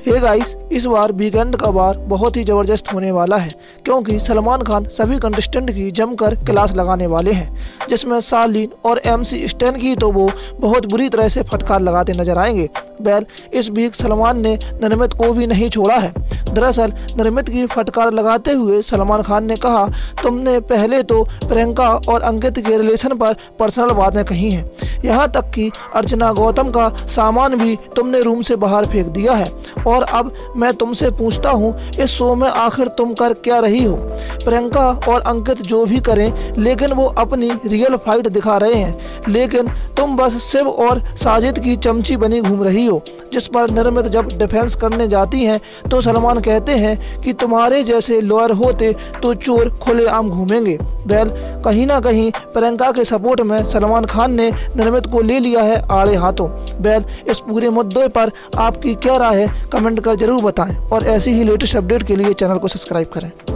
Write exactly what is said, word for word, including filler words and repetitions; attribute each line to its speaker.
Speaker 1: Hey guys, इस बार weekend का वार बहुत ही ज़बरदस्त होने वाला है क्योंकि सलमान खान सभी कंटेस्टेंट की जमकर क्लास लगाने वाले हैं, जिसमें शालीन और एमसी स्टैन की तो वो बहुत बुरी तरह से फटकार लगाते नजर आएंगे। वेल, इस वीक सलमान ने निर्मित को भी नहीं छोड़ा है। दरअसल निर्मित की फटकार लगाते हुए सलमान खान ने कहा, तुमने पहले तो प्रियंका और अंकित के रिलेशन पर पर्सनल बातें कही हैं, यहाँ तक कि अर्चना गौतम का सामान भी तुमने रूम से बाहर फेंक दिया है। और अब मैं तुमसे पूछता हूँ, इस शो में आखिर तुम कर क्या रही हो? प्रियंका और अंकित जो भी करें, लेकिन वो अपनी रियल फाइट दिखा रहे हैं, लेकिन तुम बस शिव और साजिद की चमची बनी घूम रही हो। जिस पर निर्मित जब डिफेंस करने जाती हैं तो सलमान कहते हैं कि तुम्हारे जैसे लॉयर होते तो चोर खुलेआम घूमेंगे। वेल, कहीं ना कहीं प्रियंका के सपोर्ट में सलमान खान ने निर्मित को ले लिया है आड़े हाथों। वेल, इस पूरे मुद्दे पर आपकी क्या राय है, कमेंट कर जरूर बताएं और ऐसी ही लेटेस्ट अपडेट के लिए चैनल को सब्सक्राइब करें।